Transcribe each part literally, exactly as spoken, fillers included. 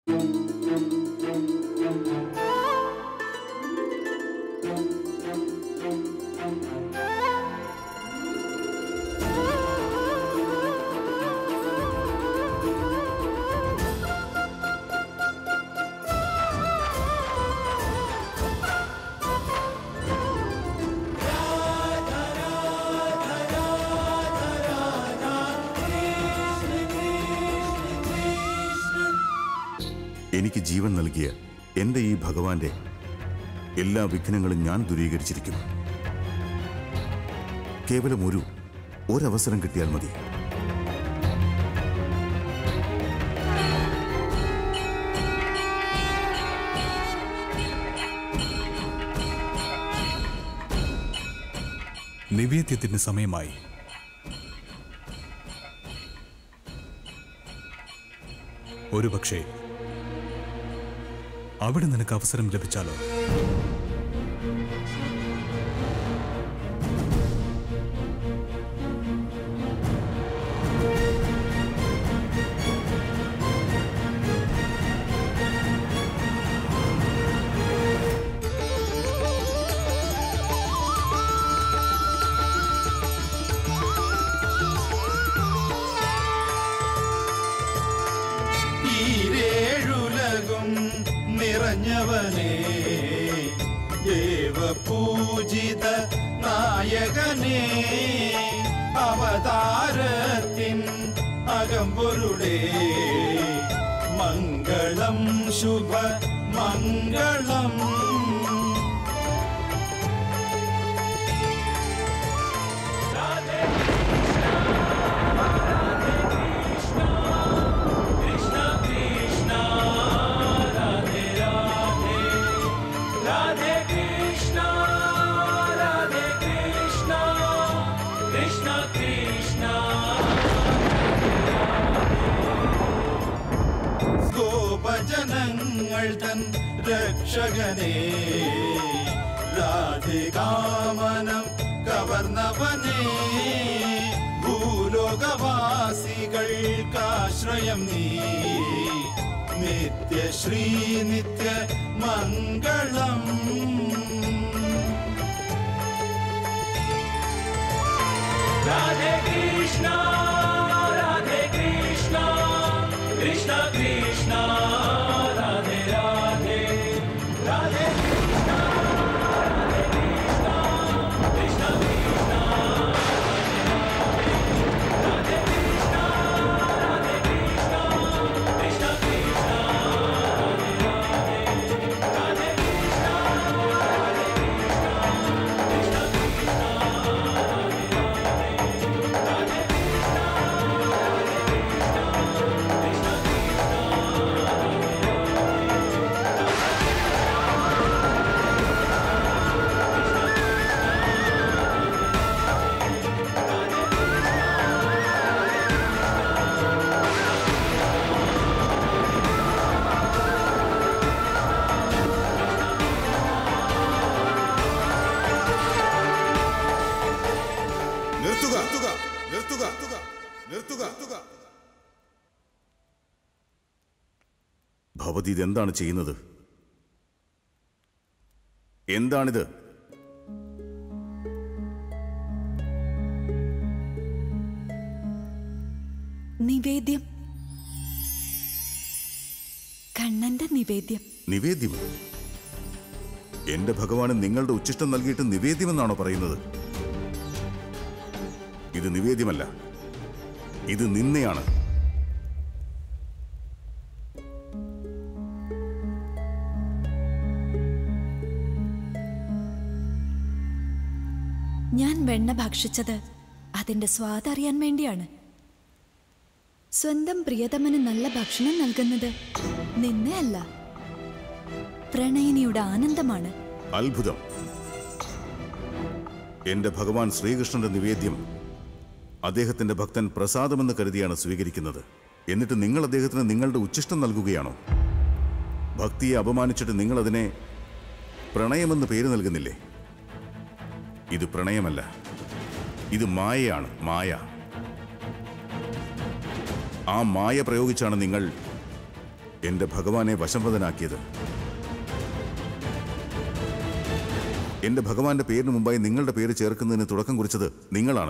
എനിക്ക് ജീവൻ നൽകിയ എന്റെ ഈ ഭഗവാന്റെ എല്ലാ വിഘ്നങ്ങളും ഞാൻ ദൂരീകരിച്ചിരിക്കും. കേവലം ഒരു ഒരവസരം കിട്ടിയാൽ മതി. നിവേദ്യത്തിന് സമയമായി. ഒരുപക്ഷേ അവിടെ നിനക്ക് അവസരം ലഭിച്ചാലോ? നിറഞ്ഞവനേ ദേവപൂജിത നായകനേ അവതാരത്തിൻ അകമ്പൊരുളേ മംഗളം ശുഭ മംഗളം. ഗോപജനങ്ങൾ തൻ രക്ഷകനേ രാധികാമനം കവർന്നവനേ ഭൂലോകവാസികൾക്കാശ്രയം നീ നിത്യശ്രീ നിത്യ മംഗളം. രാധേ കൃഷ്ണ രാധേ കൃഷ്ണ കൃഷ്ണ കൃഷ്ണ രാധേ രാധേ രാധേ കൃഷ്ണ രാധേ കൃഷ്ണ കൃഷ്ണ കൃഷ്ണ രാധേ കൃഷ്ണ രാധേ കൃഷ്ണ കൃഷ്ണ കൃഷ്ണ രാധേ രാധേ രാധേ കൃഷ്ണ രാധേ കൃഷ്ണ കൃഷ്ണ കൃഷ്ണ ഭവതി ഇതെന്താണ് ചെയ്യുന്നത്? എന്താണിത്? നിവേദ്യം. കണ്ണന്റെ നിവേദ്യം. നിവേദ്യം? എന്റെ ഭഗവാന് നിങ്ങളുടെ ഉച്ചിഷ്ടം നൽകിയിട്ട് നിവേദ്യമെന്നാണോ പറയുന്നത്? ഇത് നിവേദ്യമല്ല, ഇത് നിന്നയാണ്. ഞാൻ വെണ്ണ ഭക്ഷിച്ചത് അതിന്റെ സ്വാദ് അറിയാൻ വേണ്ടിയാണ്. സ്വന്തം പ്രിയതമന് നല്ല ഭക്ഷണം നൽകുന്നത് നിന്നെയല്ല, പ്രണയിനിയുടെ ആനന്ദമാണ്. അത്ഭുതം. എന്റെ ഭഗവാൻ ശ്രീകൃഷ്ണന്റെ നിവേദ്യം അദ്ദേഹത്തിന്റെ ഭക്തൻ പ്രസാദമെന്ന് കരുതിയാണ് സ്വീകരിക്കുന്നത്. എന്നിട്ട് നിങ്ങൾ അദ്ദേഹത്തിന് നിങ്ങളുടെ ഉച്ചിഷ്ടം നൽകുകയാണോ? ഭക്തിയെ അപമാനിച്ചിട്ട് നിങ്ങൾ അതിനെ പ്രണയമെന്ന് പേര് നൽകുന്നില്ലേ? ഇത് പ്രണയമല്ല, ഇത് മായയാണ്. മായ. ആ മായ പ്രയോഗിച്ചാണ് നിങ്ങൾ എന്റെ ഭഗവാനെ വശംവദനാക്കിയത്. എന്റെ ഭഗവാന്റെ പേരിന് മുമ്പായി നിങ്ങളുടെ പേര് ചേർക്കുന്നതിന് തുടക്കം കുറിച്ചത് നിങ്ങളാണ്.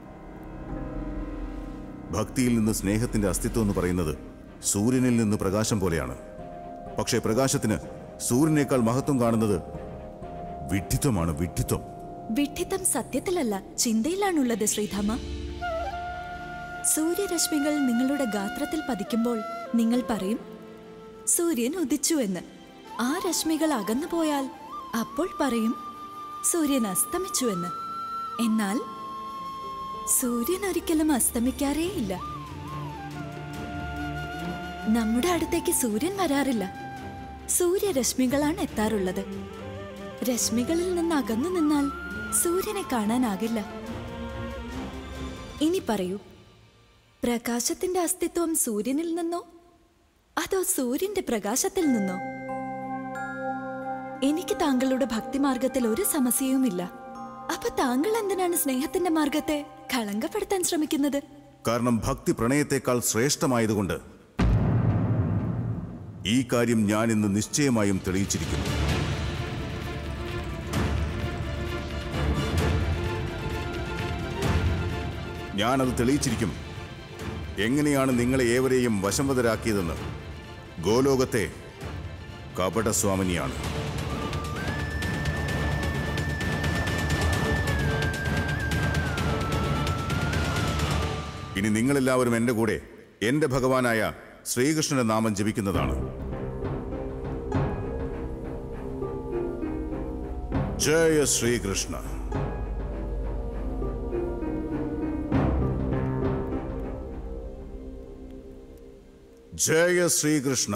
ഭക്തിയിൽ നിന്ന് സ്നേഹത്തിന്റെ അസ്തിത്വം എന്ന് പറയുന്നത് സൂര്യനിൽ നിന്ന് പ്രകാശം പോലെയാണ്. പക്ഷേ പ്രകാശത്തിന് സൂര്യനേക്കാൾ മഹത്വം കാണുന്നത് വിഡ്ഢിത്വമാണ്. വിഡ്ഢിത്വം വിഡ്ഢിത്തം സത്യത്തിലല്ല, ചിന്തയിലാണുള്ളത് ശ്രീധാമ. സൂര്യരശ്മികൾ നിങ്ങളുടെ ഗാത്രത്തിൽ പതിക്കുമ്പോൾ നിങ്ങൾ പറയും സൂര്യൻ ഉദിച്ചു എന്ന്. ആ രശ്മികൾ അകന്നു പോയാൽ അപ്പോൾ പറയും സൂര്യൻ അസ്തമിച്ചു എന്ന്. എന്നാൽ സൂര്യൻ ഒരിക്കലും അസ്തമിക്കാറേയില്ല. നമ്മുടെ അടുത്തേക്ക് സൂര്യൻ വരാറില്ല. സൂര്യരശ്മികളാണ് എത്താറുള്ളത്. രശ്മികളിൽ നിന്ന് അകന്നു നിന്നാൽ സൂര്യനെ കാണാനാകില്ല. ഇനി പറയൂ, പ്രകാശത്തിന്റെ അസ്തിത്വം സൂര്യനിൽ നിന്നോ അതോ സൂര്യന്റെ പ്രകാശത്തിൽ നിന്നോ? എനിക്ക് താങ്കളുടെ ഭക്തിമാർഗത്തിൽ ഒരു സമസ്യയുമില്ല. അപ്പൊ താങ്കൾ എന്തിനാണ് സ്നേഹത്തിന്റെ മാർഗത്തെ കളങ്കപ്പെടുത്താൻ ശ്രമിക്കുന്നത്? കാരണം ഭക്തി പ്രണയത്തെക്കാൾ ശ്രേഷ്ഠമായതുകൊണ്ട്. ഈ കാര്യം ഞാൻ ഇന്ന് നിശ്ചയമായും തെളിയിച്ചിരിക്കുന്നു. ഞാനത് തെളിയിച്ചിരിക്കും. എങ്ങനെയാണ് നിങ്ങളെ ഏവരെയും വശംവദരാക്കിയതെന്ന്. ഗോലോകത്തെ കപടസ്വാമിനിയാണ്. ഇനി നിങ്ങളെല്ലാവരും എൻ്റെ കൂടെ എൻ്റെ ഭഗവാനായ ശ്രീകൃഷ്ണന്റെ നാമം ജപിക്കുന്നതാണ്. ജയ ശ്രീകൃഷ്ണ. ജയ ശ്രീകൃഷ്ണ.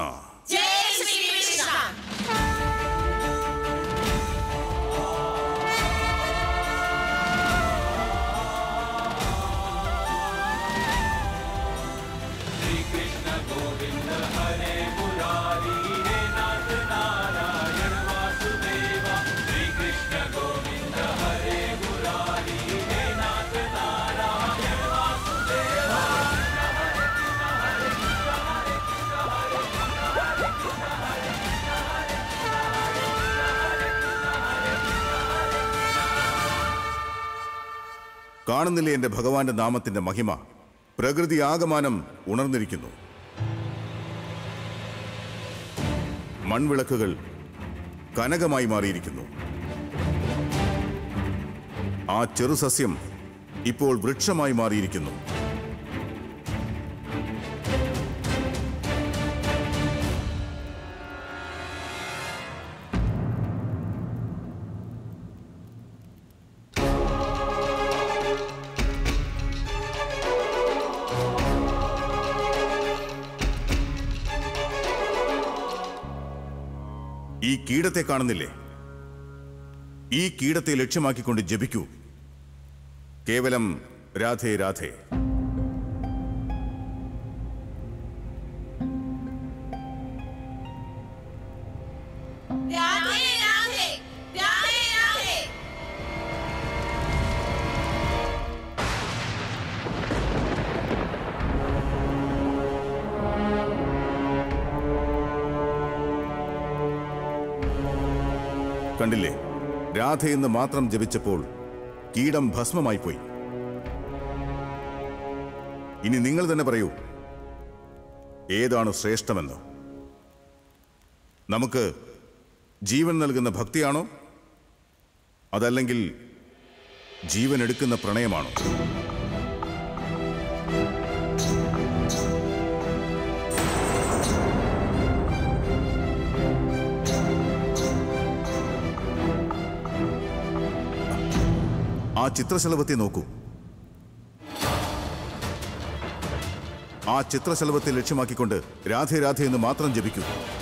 കാണുന്നില്ലേ എന്റെ ഭഗവാന്റെ നാമത്തിന്റെ മഹിമ? പ്രകൃതി ആകമാനം ഉണർന്നിരിക്കുന്നു. മൺവിളക്കുകൾ കനകമായി മാറിയിരിക്കുന്നു. ആ ചെറുസസ്യം ഇപ്പോൾ വൃക്ഷമായി മാറിയിരിക്കുന്നു. ഈ കീടത്തെ കാണുന്നില്ലേ? ഈ കീടത്തെ ലക്ഷ്യമാക്കിക്കൊണ്ട് ജപിക്കൂ. കേവലം രാധേ രാധേ. കണ്ടില്ലേ? രാധയെന്ന് മാത്രം ജപിച്ചപ്പോൾ കീടം ഭസ്മമായി പോയി. ഇനി നിങ്ങൾ തന്നെ പറയൂ, ഏതാണ് ശ്രേഷ്ഠമെന്ന്? നമുക്ക് ജീവൻ നൽകുന്ന ഭക്തിയാണോ, അതല്ലെങ്കിൽ ജീവൻ എടുക്കുന്ന പ്രണയമാണോ? ആ ചിത്രശലഭത്തെ നോക്കൂ. ആ ചിത്രശലഭത്തെ ലക്ഷ്യമാക്കിക്കൊണ്ട് രാധേ രാധേ എന്ന് മാത്രം ജപിക്കൂ.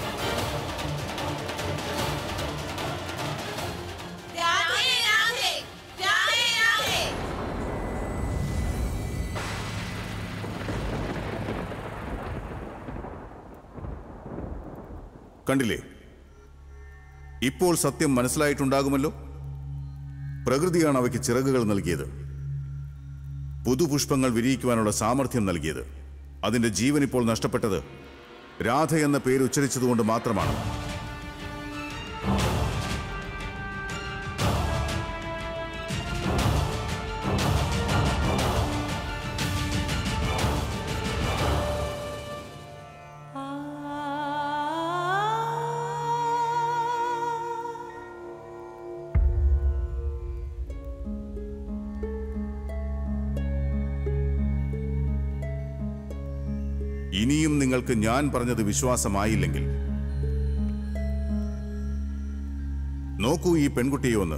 കണ്ടില്ലേ? ഇപ്പോൾ സത്യം മനസ്സിലായിട്ടുണ്ടാകുമല്ലോ. പ്രകൃതിയാണ് അവയ്ക്ക് ചിറകുകൾ നൽകിയത്, പുതുപുഷ്പങ്ങൾ വിരിയിക്കുവാനുള്ള സാമർഥ്യം നൽകിയത്. അതിന്റെ ജീവൻ ഇപ്പോൾ നഷ്ടപ്പെട്ടത് രാധ എന്ന പേര് ഉച്ചരിച്ചതുകൊണ്ട് മാത്രമാണ്. ഇനിയും നിങ്ങൾക്ക് ഞാൻ പറഞ്ഞത് വിശ്വാസമായില്ലെങ്കിൽ നോക്കൂ ഈ പെൺകുട്ടിയെ ഒന്ന്.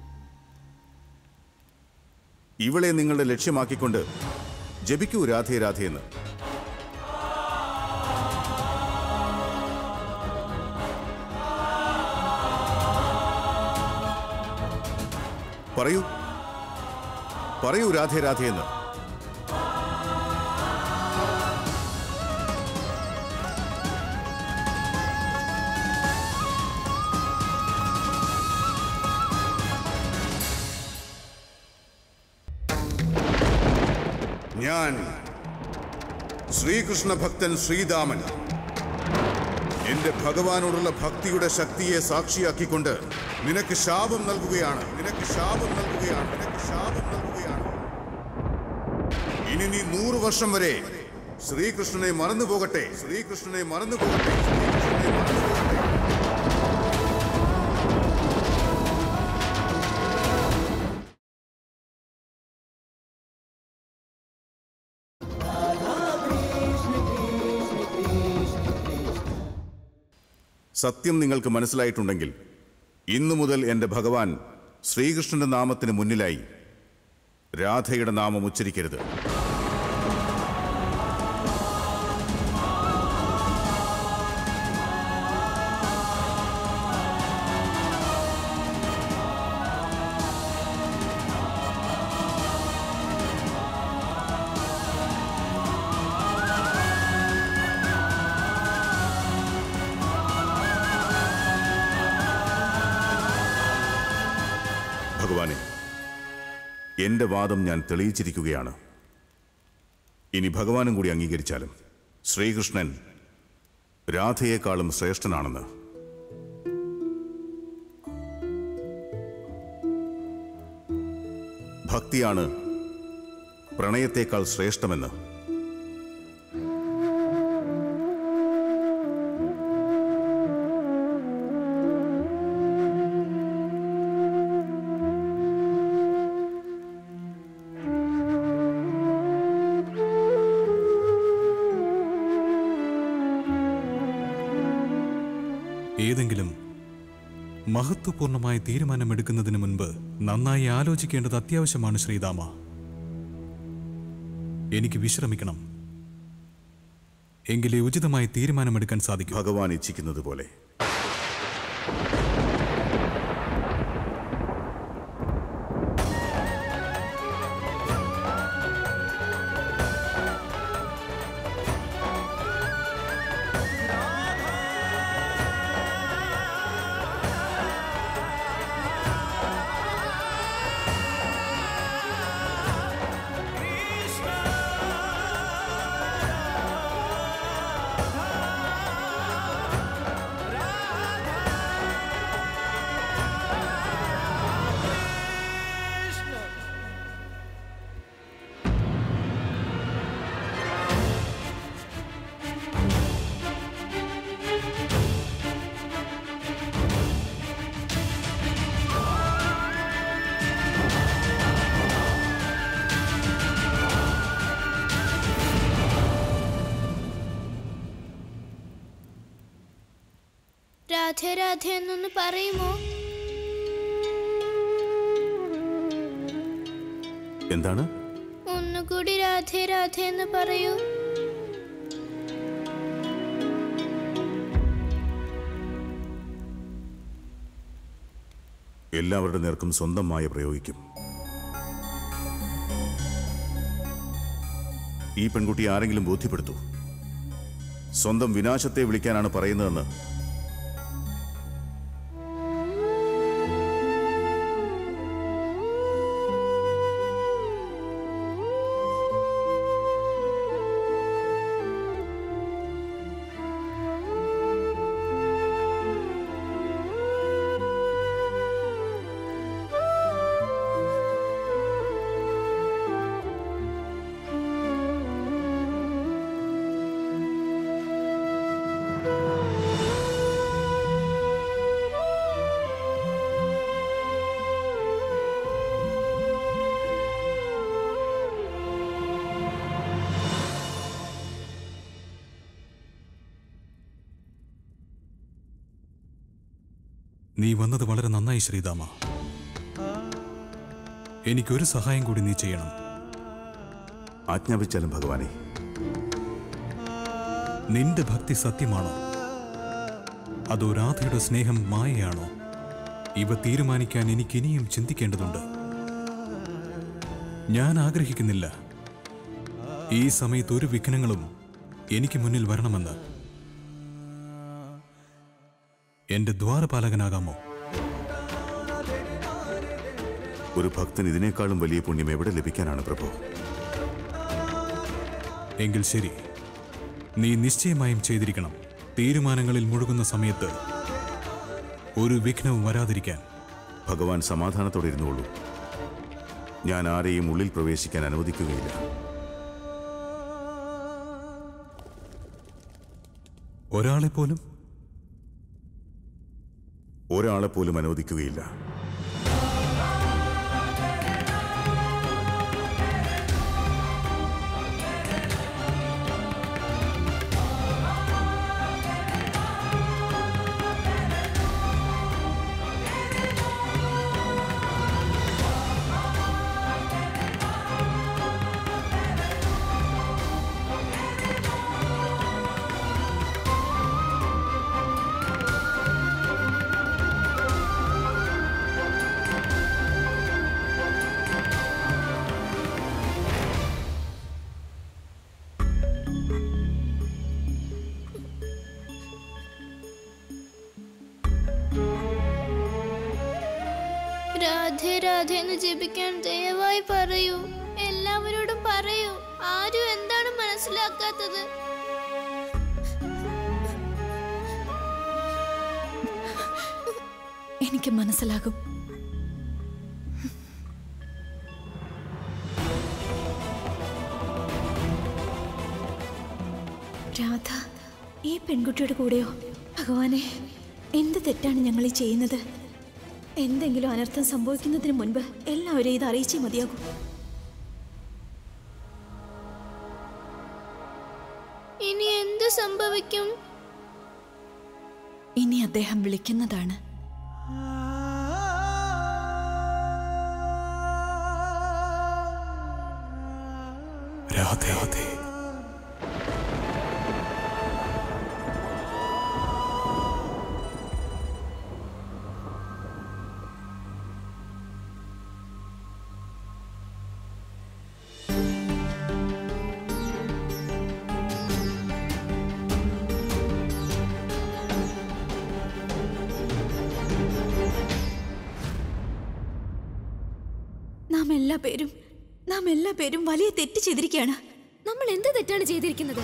ഇവളെ നിങ്ങളുടെ ലക്ഷ്യമാക്കിക്കൊണ്ട് ജപിക്കൂ രാധേ രാധേന്ന്. പറയൂ പറയൂ രാധേ രാധേന്ന്. ഞാൻ ശ്രീകൃഷ്ണ ഭക്തൻ ശ്രീദാമൻ എന്റെ ഭഗവാനോടുള്ള ഭക്തിയുടെ ശക്തിയെ സാക്ഷിയാക്കിക്കൊണ്ട് നിനക്ക് ശാപം നൽകുകയാണ് നിനക്ക് ശാപം നൽകുകയാണ് നിനക്ക് ശാപം നൽകുകയാണ്. ഇനി നീ നൂറു വർഷം വരെ ശ്രീകൃഷ്ണനെ മറന്നു പോകട്ടെ ശ്രീകൃഷ്ണനെ മറന്നു പോകട്ടെ ശ്രീകൃഷ്ണനെ മറന്നു പോകട്ടെ. സത്യം നിങ്ങൾക്ക് മനസ്സിലായിട്ടുണ്ടെങ്കിൽ ഇന്നു മുതൽ എൻ്റെ ഭഗവാൻ ശ്രീകൃഷ്ണന്റെ നാമത്തിന് മുന്നിലായി രാധയുടെ നാമം ഉച്ചരിക്കരുത്. ഭഗവാനെ, എന്റെ വാദം ഞാൻ തെളിയിച്ചിരിക്കുകയാണ്. ഇനി ഭഗവാനും കൂടി അംഗീകരിച്ചാലും ശ്രീകൃഷ്ണൻ രാധയെക്കാളും ശ്രേഷ്ഠനാണെന്ന്. ഭക്തിയാണ് പ്രണയത്തേക്കാൾ ശ്രേഷ്ഠമെന്ന്. ഏതെങ്കിലും മഹത്വപൂർണമായ തീരുമാനമെടുക്കുന്നതിന് മുൻപ് നന്നായി ആലോചിക്കേണ്ടത് അത്യാവശ്യമാണ് ശ്രീദാമ. എനിക്ക് വിശ്രമിക്കണം, എങ്കിലേ ഉചിതമായി തീരുമാനമെടുക്കാൻ സാധിക്കും. ഭഗവാൻ ഇച്ഛിക്കുന്നത് പോലെ. രാധേ രാധേ എന്നൊന്ന് പറയുമോ? എന്താണ്? ഒന്നുകൂടി രാധേ രാധേ എന്ന് പറയൂ. എല്ലാവരുടെ നേർക്കും സ്വന്തമായ പ്രയോഗിക്കും. ഈ പെൺകുട്ടി ആരെങ്കിലും ബോധ്യപ്പെടുത്തൂ. സ്വന്തം വിനാശത്തെ വിളിക്കാനാണ് പറയുന്നതെന്ന്. നീ വന്നത് വളരെ നന്നായി ശ്രീദാമ. എനിക്കൊരു സഹായം കൂടി നീ ചെയ്യണം. ആജ്ഞാപിച്ചാലും ഭഗവാനെ. നിന്റെ ഭക്തി സത്യമാണോ അതോ രാധയുടെ സ്നേഹം മായയാണോ? ഇവ തീരുമാനിക്കാൻ എനിക്കിനിയും ചിന്തിക്കേണ്ടതുണ്ട്. ഞാൻ ആഗ്രഹിക്കുന്നില്ല ഈ സമയത്ത് ഒരു വിഘ്നങ്ങളും എനിക്ക് മുന്നിൽ വരണമെന്ന്. എന്റെ ദ്വാരപാലകനാകാമോ? ഒരു ഭക്തൻ ഇതിനേക്കാളും വലിയ പുണ്യം എവിടെ ലഭിക്കാനാണ് പ്രഭു? എങ്കിൽ ശരി, നീ നിശ്ചയമായും ചെയ്തിരിക്കണം. തീരുമാനങ്ങളിൽ മുഴുകുന്ന സമയത്ത് ഒരു വിഘ്നവും വരാതിരിക്കാൻ. ഭഗവാൻ സമാധാനത്തോടെ ഇരുന്നുകൊള്ളൂ. ഞാൻ ആരെയും ഉള്ളിൽ പ്രവേശിക്കാൻ അനുവദിക്കുകയില്ല. ഒരാളെ പോലും ഒരാളെ പോലും അനുവദിക്കുകയില്ല. രാധേ രാധേ എന്ന് ജപിക്കാൻ ദയവായി പറയൂ. എല്ലാവരോടും പറയൂ. ആരും എന്താണ് മനസ്സിലാക്കാത്തത്? എനിക്ക് മനസ്സിലാകും. രാധ ഈ പെൺകുട്ടിയുടെ കൂടെയോ? ഭഗവാനെ, എന്ത് തെറ്റാണ് ഞങ്ങൾ ഈ ചെയ്യുന്നത്? എന്തെങ്കിലും അനർത്ഥം സംഭവിക്കുന്നതിന് മുൻപ് എല്ലാവരെയും ഇത് അറിയിച്ചേ മതിയാകൂ. ഇനി എന്ത് സംഭവിക്കും? ഇനി അദ്ദേഹം വിളിക്കുന്നതാണ്. രാധേ രാധേ. നാം എല്ലാ പേരും നാം എല്ലാ പേരും വലിയ തെറ്റ് ചെയ്തിരിക്കുകയാണ്. നമ്മൾ എന്ത് തെറ്റാണ് ചെയ്തിരിക്കുന്നത്?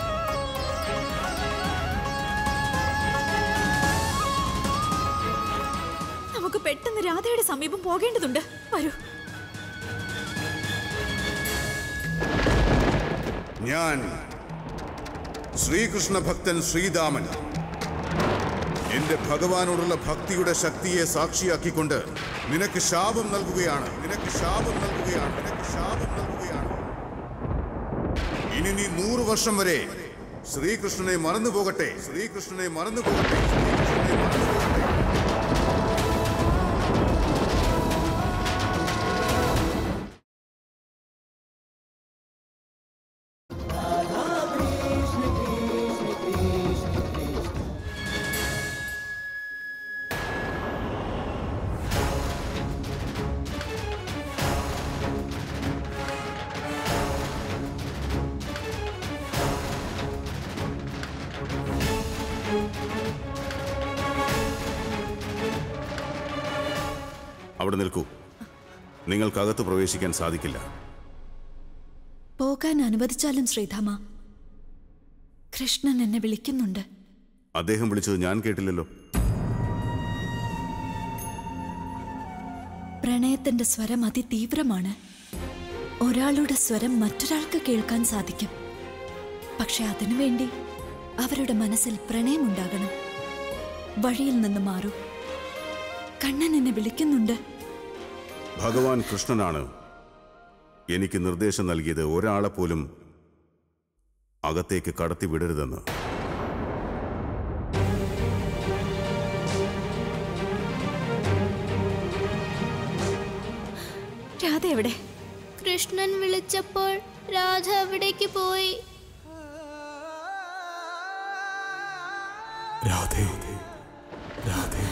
നമുക്ക് പെട്ടെന്ന് രാധയുടെ സമീപം പോകേണ്ടതുണ്ട്. വരൂ. ഞാൻ ശ്രീകൃഷ്ണ ഭക്തൻ ശ്രീദാമൻ എന്റെ ഭഗവാനോടുള്ള ഭക്തിയുടെ ശക്തിയെ സാക്ഷിയാക്കിക്കൊണ്ട് നിനക്ക് ശാപം നൽകുകയാണ് നിനക്ക് ശാപം നൽകുകയാണ് നിനക്ക് ശാപം നൽകുകയാണ് ഇനി നീ നൂറ് വർഷം വരെ ശ്രീകൃഷ്ണനെ മറന്നു പോകട്ടെ ശ്രീകൃഷ്ണനെ മറന്നു പോകട്ടെ ശ്രീകൃഷ്ണനെ മറന്നു പോകട്ടെ. അവിടെ നിൽക്കൂ. നിങ്ങൾക്കകത്ത് പ്രവേശിക്കാൻ സാധിക്കില്ല. പോകാൻ അനുവദിച്ചാലും ശ്രീധാമ, കൃഷ്ണൻ എന്നെ വിളിക്കുന്നുണ്ട്. അദ്ദേഹം വിളിച്ചത് ഞാൻ കേട്ടില്ലല്ലോ. പ്രണയത്തിന്റെ സ്വരം അതിതീവ്രമാണ്. ഒരാളുടെ സ്വരം മറ്റൊരാൾക്ക് കേൾക്കാൻ സാധിക്കും. പക്ഷെ അതിനുവേണ്ടി അവരുടെ മനസ്സിൽ പ്രണയമുണ്ടാകണം. വഴിയിൽ നിന്ന് മാറൂ. കണ്ണൻ എന്നെ വിളിക്കുന്നുണ്ട്. ഭഗവാൻ കൃഷ്ണനാണ് എനിക്ക് നിർദ്ദേശം നൽകിയത് ഒരാളെ പോലും അകത്തേക്ക് കടത്തിവിടരുതെന്ന്. രാധ എവിടെ? കൃഷ്ണൻ വിളിച്ചപ്പോൾ രാധ അവിടേക്ക് പോയി. രാധേ, രാധേ.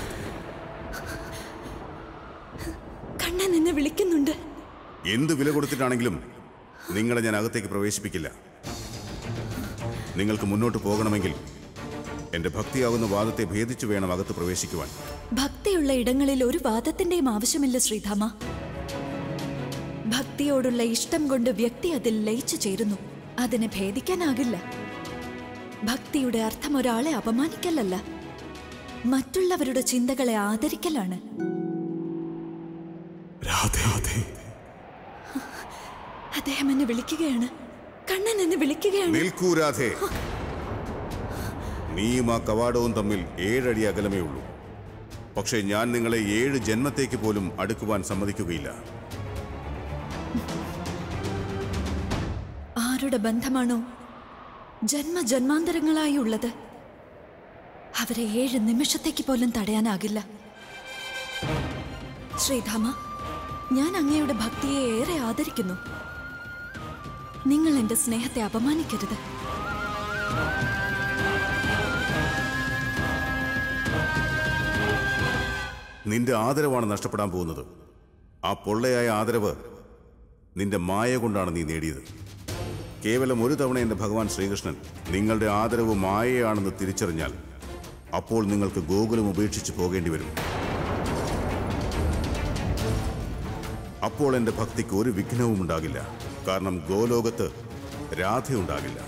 കണ്ണൻ എന്നെ വിളിക്കുന്നുണ്ട്. എന്ത് വില കൊടുത്തിട്ടാണെങ്കിലും നിങ്ങളെ ഞാൻ അകത്തേക്ക് പ്രവേശിപ്പിക്കില്ല. നിങ്ങൾക്ക് മുന്നോട്ട് പോകണമെങ്കിൽ എന്റെ ഭക്തിയാകുന്ന വാദത്തെ ഭേദിച്ചു വേണം അകത്ത് പ്രവേശിക്കുവാൻ. ഭക്തിയുള്ള ഇടങ്ങളിൽ ഒരു വാദത്തിന്റെയും ആവശ്യമില്ല ശ്രീധാമ. ഭക്തിയോടുള്ള ഇഷ്ടം കൊണ്ട് വ്യക്തി അതിൽ ലയിച്ചു ചേരുന്നു. അതിനെ ഭേദിക്കാനാകില്ല. ഭക്തിയുടെ അർത്ഥം ഒരാളെ അപമാനിക്കലല്ല, മറ്റുള്ളവരുടെ ചിന്തകളെ ആദരിക്കലാണ്. അദ്ദേഹം എന്നെ വിളിക്കുകയാണ്. കണ്ണൻ എന്നെ വിളിക്കുകയാണ്. നിൽക്കൂ രാധേ. നീയും ആ കവാടവും തമ്മിൽ ഏഴടി അകലമേ ഉള്ളൂ. പക്ഷേ ഞാൻ നിങ്ങളെ ഏഴ് ജന്മത്തേക്ക് പോലും അടുക്കുവാൻ സമ്മതിക്കുകയില്ല. ആരുടെ ബന്ധമാണോ ജന്മ ജന്മാന്തരങ്ങളായി ഉള്ളത്, അവരെ ഏഴ് നിമിഷത്തേക്ക് പോലും തടയാനാകില്ല. ശ്രീധാമ, ഞാൻ അങ്ങയുടെ ഭക്തിയെ ഏറെ ആദരിക്കുന്നു. നിങ്ങൾ എന്റെ സ്നേഹത്തെ അപമാനിക്കരുത്. നിന്റെ ആദരവാണ് നഷ്ടപ്പെടാൻ പോകുന്നത്. ആ പൊള്ളയായ ആദരവ് നിന്റെ മായ കൊണ്ടാണ് നീ നേടിയത്. കേവലം ഒരു തവണ എൻ്റെ ഭഗവാൻ ശ്രീകൃഷ്ണൻ നിങ്ങളുടെ ആദരവ് മായയാണെന്ന് തിരിച്ചറിഞ്ഞാൽ അപ്പോൾ നിങ്ങൾക്ക് ഗോകുലം ഉപേക്ഷിച്ച് പോകേണ്ടി വരും. അപ്പോൾ എൻ്റെ ഭക്തിക്ക് ഒരു വിഘ്നവും ഉണ്ടാകില്ല. കാരണം ഗോലോകത്ത് രാധയുണ്ടാകില്ല.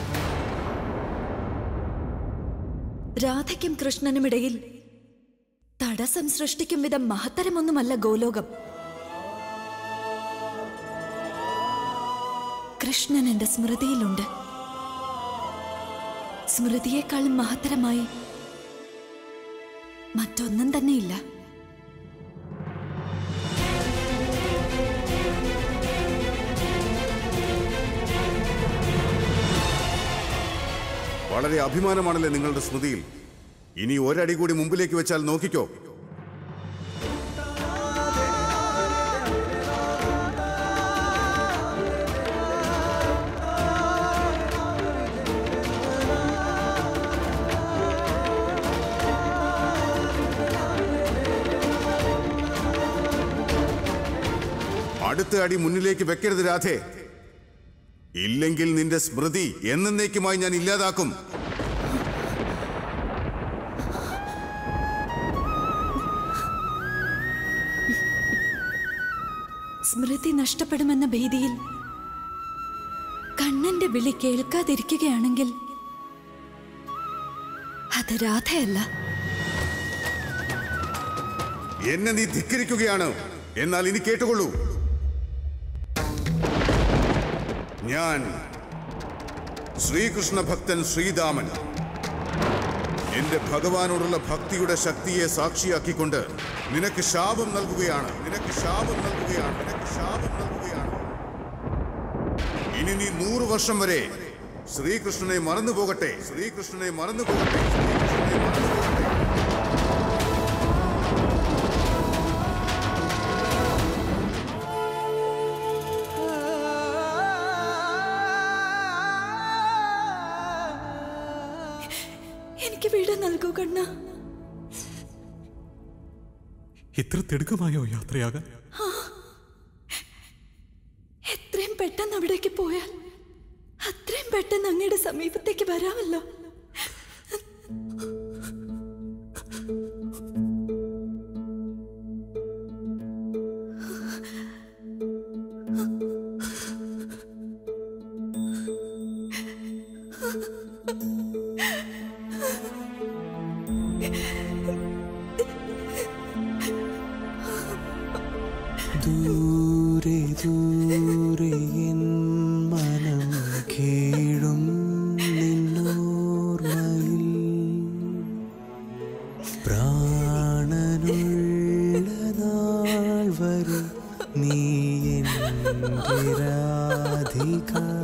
രാധയ്ക്കും കൃഷ്ണനുമിടയിൽ തടസ്സം സൃഷ്ടിക്കും വിധം മഹത്തരമൊന്നുമല്ല ഗോലോകം. കൃഷ്ണൻ എന്റെ സ്മൃതിയിലുണ്ട്. സ്മൃതിയേക്കാളും മഹത്തരമായി മറ്റൊന്നും തന്നെയില്ല. വളരെ അഭിമാനമാണല്ലേ നിങ്ങളുടെ സ്മൃതിയിൽ. ഇനി ഒരടി കൂടി മുമ്പിലേക്ക് വെച്ചാൽ നോക്കിക്കോ. അടുത്ത അടി മുന്നിലേക്ക് വെക്കരുത് രാധേ. ഇല്ലെങ്കിൽ നിന്റെ സ്മൃതി എന്നേക്കുമായി ഞാൻ ഇല്ലാതാക്കും. സ്മൃതി നഷ്ടപ്പെടുമെന്ന ഭീതിയിൽ കണ്ണന്റെ വിളി കേൾക്കാതിരിക്കുകയാണെങ്കിൽ അത് രാധയല്ല. എന്നെ നീ ധിക്കരിക്കുകയാണ്. എന്നാൽ ഇനി കേട്ടുകൊള്ളൂ. ഞാൻ ശ്രീകൃഷ്ണ ഭക്തൻ ശ്രീദാമൻ എന്റെ ഭഗവാനോടുള്ള ഭക്തിയുടെ ശക്തിയെ സാക്ഷിയാക്കിക്കൊണ്ട് നിനക്ക് ശാപം നൽകുകയാണ്. നിനക്ക് ശാപം നൽകുകയാണ്. നിനക്ക് ശാപം നൽകുകയാണ്. ഇനി നീ നൂറ് വർഷം വരെ ശ്രീകൃഷ്ണനെ മറന്നു പോകട്ടെ. ശ്രീകൃഷ്ണനെ മറന്നു പോകട്ടെ. ശ്രീകൃഷ്ണനെ മറന്നു പോകട്ടെ. എനിക്ക് വീട് നൽകൂ കണ്ണ. ഇത്ര തിടുക്കമായോ യാത്രയാകാൻ? എത്രയും പെട്ടെന്ന് അവിടേക്ക് പോയാൽ അത്രയും പെട്ടെന്ന് അങ്ങയുടെ സമീപത്തേക്ക് വരാമല്ലോ. ദൂരെ ദൂരെ എൻ മനം കേഴും നിന്നോർമ്മയിൽ പ്രാണനുള്ള നാൾ വരെ നീ എൻ്റെ രാധിക.